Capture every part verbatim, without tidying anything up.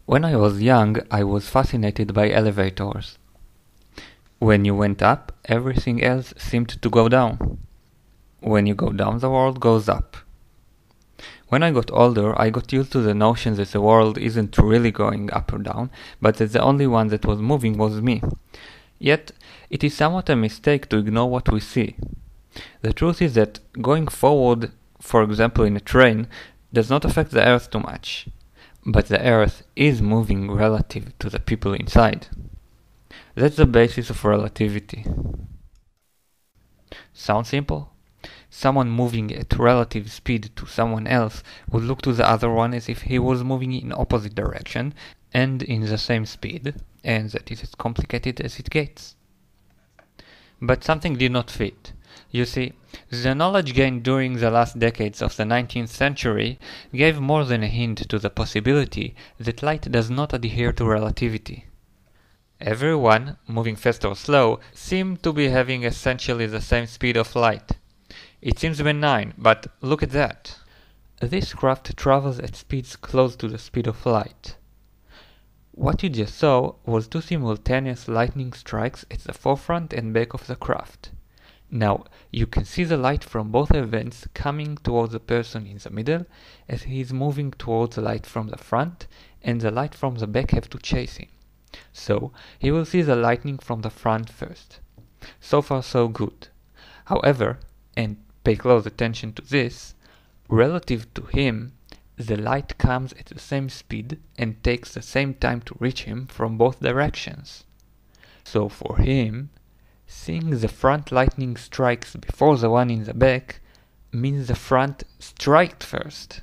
When I was young, I was fascinated by elevators. When you went up, everything else seemed to go down. When you go down, the world goes up. When I got older, I got used to the notion that the world isn't really going up or down, but that the only one that was moving was me. Yet, it is somewhat a mistake to ignore what we see. The truth is that going forward, for example in a train, does not affect the Earth too much. But the Earth is moving relative to the people inside. That's the basis of relativity. Sound simple? Someone moving at relative speed to someone else would look to the other one as if he was moving in opposite direction and in the same speed, and that is as complicated as it gets. But something did not fit. You see, the knowledge gained during the last decades of the nineteenth century gave more than a hint to the possibility that light does not adhere to relativity. Everyone, moving fast or slow, seemed to be having essentially the same speed of light. It seems benign, but look at that. This craft travels at speeds close to the speed of light. What you just saw was two simultaneous lightning strikes at the forefront and back of the craft. Now, you can see the light from both events coming towards the person in the middle as he is moving towards the light from the front, and the light from the back have to chase him. So, he will see the lightning from the front first. So far so good. However, and pay close attention to this, relative to him, the light comes at the same speed and takes the same time to reach him from both directions. So for him, seeing the front lightning strikes before the one in the back means the front striked first.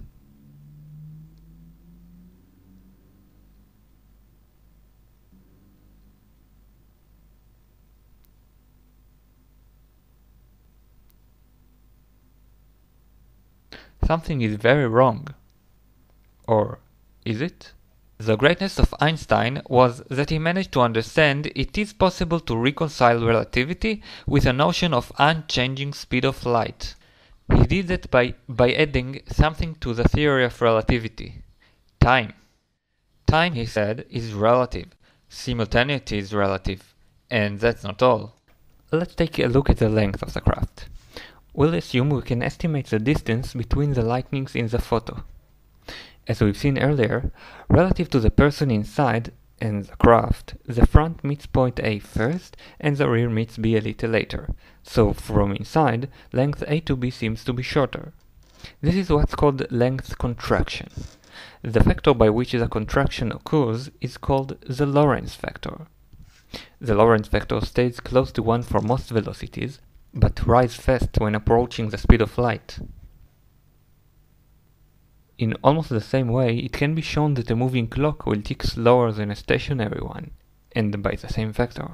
Something is very wrong. Or is it? The greatness of Einstein was that he managed to understand it is possible to reconcile relativity with a notion of unchanging speed of light. He did that by, by adding something to the theory of relativity. Time. Time, he said, is relative. Simultaneity is relative. And that's not all. Let's take a look at the length of the craft. We'll assume we can estimate the distance between the lightnings in the photo. As we've seen earlier, relative to the person inside and the craft, the front meets point A first and the rear meets B a little later. So from inside, length A to B seems to be shorter. This is what's called length contraction. The factor by which the contraction occurs is called the Lorentz factor. The Lorentz factor stays close to one for most velocities, but rise fast when approaching the speed of light. In almost the same way, it can be shown that a moving clock will tick slower than a stationary one, and by the same factor.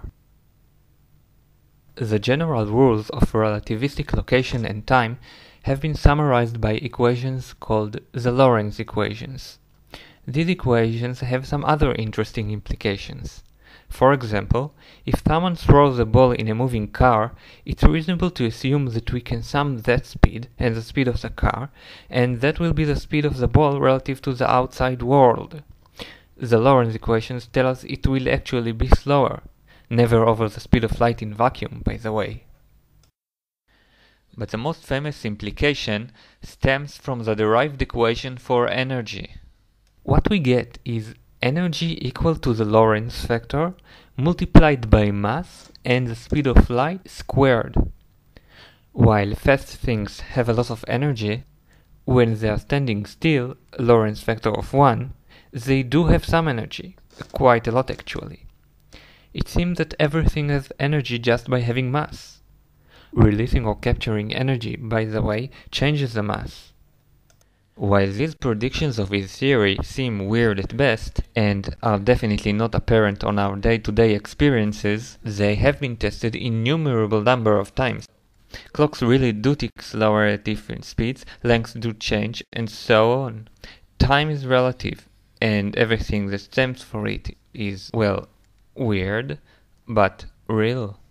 The general rules of relativistic location and time have been summarized by equations called the Lorentz equations. These equations have some other interesting implications. For example, if someone throws a ball in a moving car, it's reasonable to assume that we can sum that speed and the speed of the car, and that will be the speed of the ball relative to the outside world. The Lorentz equations tell us it will actually be slower, never over the speed of light in vacuum, by the way. But the most famous implication stems from the derived equation for energy. What we get is energy equal to the Lorentz factor multiplied by mass and the speed of light squared. While fast things have a lot of energy, when they are standing still, Lorentz factor of one, they do have some energy, quite a lot actually. It seems that everything has energy just by having mass. Releasing or capturing energy, by the way, changes the mass. While these predictions of his theory seem weird at best, and are definitely not apparent on our day-to-day experiences, they have been tested innumerable number of times. Clocks really do tick slower at different speeds, lengths do change, and so on. Time is relative, and everything that stems for it is, well, weird, but real.